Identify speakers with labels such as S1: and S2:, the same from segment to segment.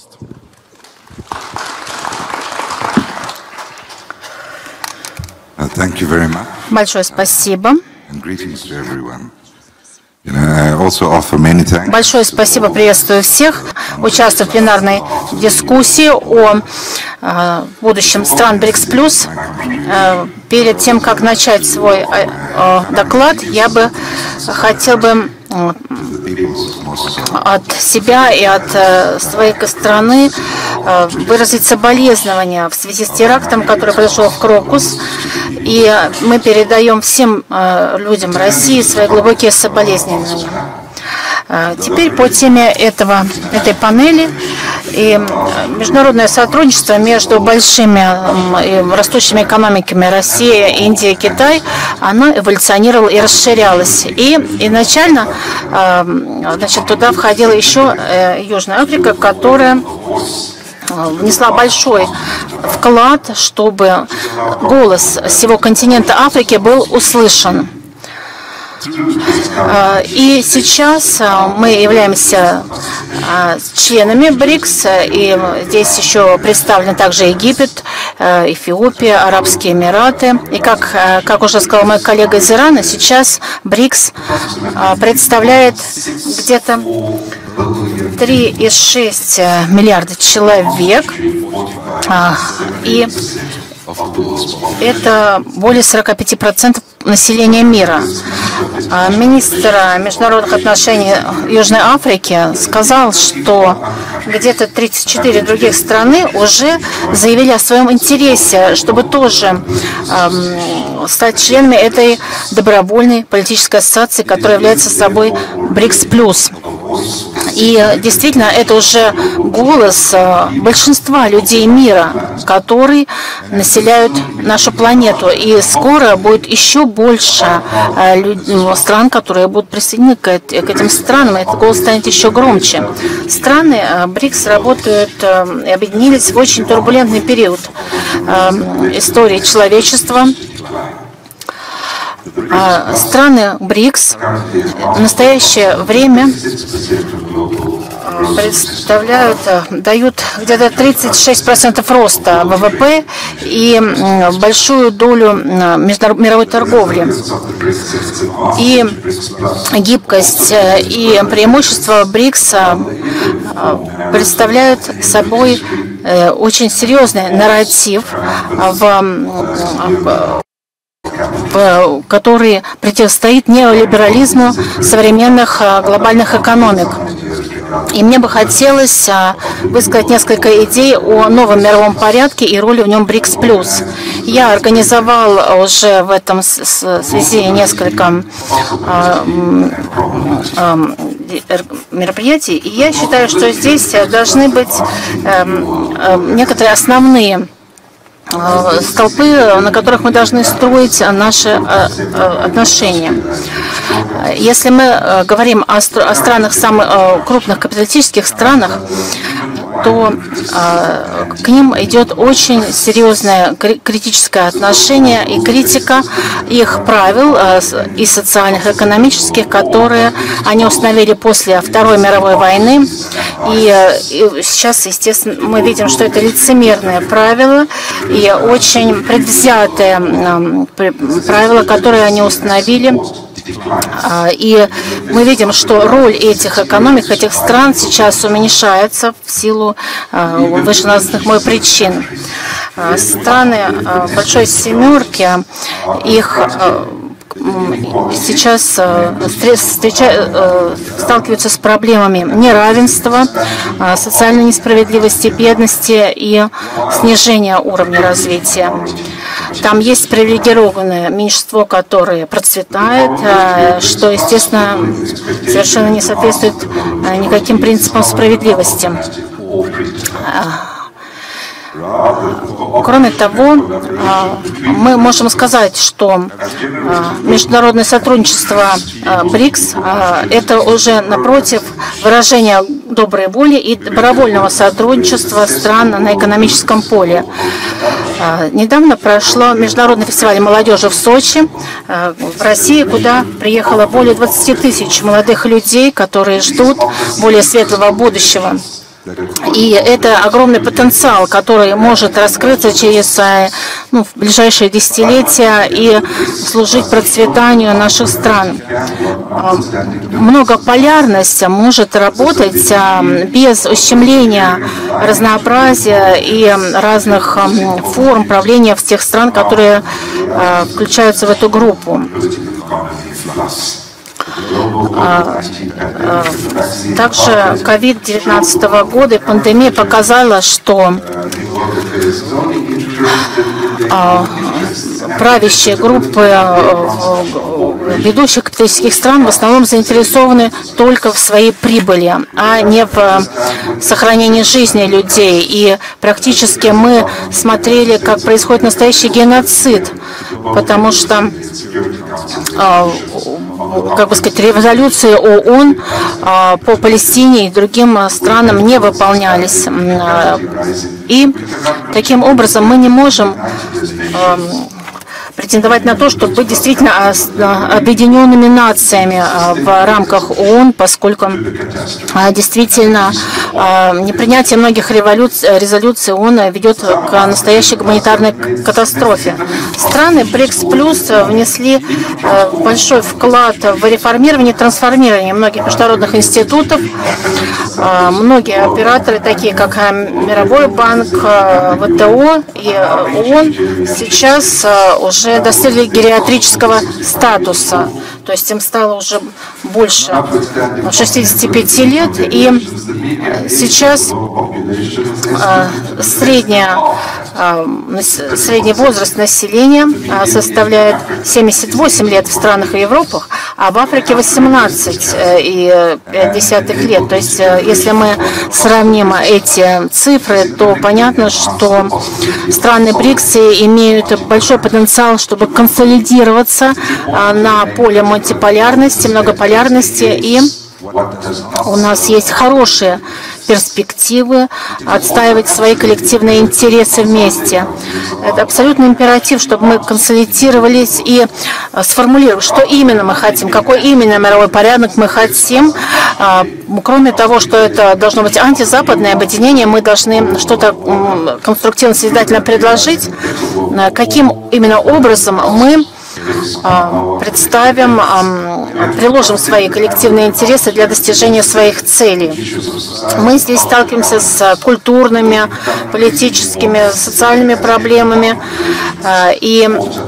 S1: Большое спасибо. Большое спасибо, приветствую всех, участвую в пленарной дискуссии о будущем стран БРИКС+. Перед тем, как начать свой доклад, я бы хотел бы от себя и от своей страны выразить соболезнования в связи с терактом, который произошел в Крокус. И мы передаем всем людям России свои глубокие соболезнования. Теперь по теме этой панели и международное сотрудничество между большими и растущими экономиками России, Индия, Китай, оно эволюционировало и расширялось. И изначально туда входила еще Южная Африка, которая внесла большой вклад, чтобы голос всего континента Африки был услышан. И сейчас мы являемся членами БРИКС, и здесь еще представлены также Египет, Эфиопия, Арабские Эмираты. И как уже сказал мой коллега из Ирана, сейчас БРИКС представляет где-то 3,6 миллиарда человек, и это более 45% населения мира. Министр международных отношений Южной Африки сказал, что где-то 34 других страны уже заявили о своем интересе, чтобы тоже стать членами этой добровольной политической ассоциации, которая является собой БРИКС+. И действительно, это уже голос большинства людей мира, которые населяют нашу планету. И скоро будет еще больше стран, которые будут присоединены к этим странам, и этот голос станет еще громче. Страны БРИКС работают и объединились в очень турбулентный период истории человечества. Страны БРИКС в настоящее время дают где-то 36% роста ВВП и большую долю мировой торговли. И гибкость и преимущества БРИКС представляют собой очень серьезный нарратив, который противостоит неолиберализму современных глобальных экономик. И мне бы хотелось высказать несколько идей о новом мировом порядке и роли в нем БРИКС+. Я организовал уже в этом связи несколько мероприятий, и я считаю, что здесь должны быть некоторые основные столпы, на которых мы должны строить наши отношения. Если мы говорим о странах, самых крупных капиталистических странах, то к ним идет очень серьезное критическое отношение и критика их правил и социальных, и экономических, которые они установили после Второй мировой войны. И сейчас, естественно, мы видим, что это лицемерные правила и очень предвзятые правила, которые они установили. И мы видим, что роль этих экономик, этих стран сейчас уменьшается в силу вышеназванных причин. Страны Большой Семерки, их сейчас сталкиваются с проблемами неравенства, социальной несправедливости, бедности и снижения уровня развития. Там есть привилегированное меньшинство, которое процветает, что, естественно, совершенно не соответствует никаким принципам справедливости. Кроме того, мы можем сказать, что международное сотрудничество БРИКС – это уже, напротив, выражение доброй воли и добровольного сотрудничества стран на экономическом поле. Недавно прошло Международный фестиваль молодежи в Сочи, в России, куда приехало более 20 тысяч молодых людей, которые ждут более светлого будущего. И это огромный потенциал, который может раскрыться через в ближайшие десятилетия и служить процветанию наших стран. Многополярность может работать без ущемления разнообразия и разных форм правления в тех стран, которые включаются в эту группу. Также COVID-19 года и пандемия показала, что правящие группы ведущих капиталистических стран в основном заинтересованы только в своей прибыли, а не в сохранении жизни людей. И практически мы смотрели, как происходит настоящий геноцид, потому что резолюции ООН по Палестине и другим странам не выполнялись. И таким образом мы не можем претендовать на то, чтобы быть действительно объединенными нациями в рамках ООН, поскольку действительно непринятие многих резолюций ООН ведет к настоящей гуманитарной катастрофе. Страны БРИКС+ внесли большой вклад в реформирование и трансформирование многих международных институтов. Многие операторы, такие как Мировой банк, ВТО и ООН, сейчас уже достигли гериатрического статуса, то есть им стало уже больше 65 лет, и сейчас средний возраст населения составляет 78 лет в странах Европы, а в Африке 18,5 лет. То есть, если мы сравним эти цифры, то понятно, что страны БРИКС имеют большой потенциал, чтобы консолидироваться на поле мультиполярности, многополярности, и у нас есть хорошие перспективы отстаивать свои коллективные интересы вместе. Это абсолютно императив, чтобы мы консолидировались и сформулировали, что именно мы хотим, какой именно мировой порядок мы хотим. Кроме того, что это должно быть антизападное объединение, мы должны что-то конструктивно-созидательно предложить, каким именно образом мы представим, приложим свои коллективные интересы для достижения своих целей. Мы здесь сталкиваемся с культурными, политическими, социальными проблемами. И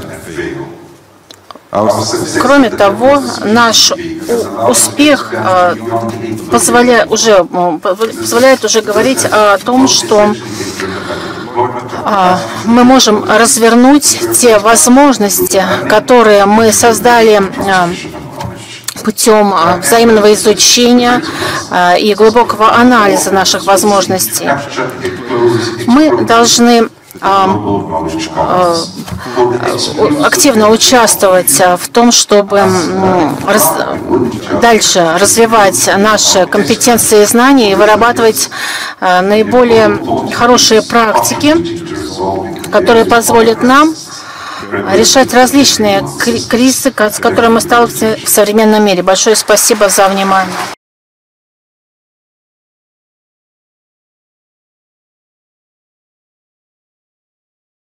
S1: кроме того, наш успех позволяет уже говорить о том, что мы можем развернуть те возможности, которые мы создали путем взаимного изучения и глубокого анализа наших возможностей. Мы должны активно участвовать в том, чтобы дальше развивать наши компетенции и знания и вырабатывать наиболее хорошие практики, которые позволят нам решать различные кризисы, с которыми мы сталкиваемся в современном мире. Большое спасибо за внимание.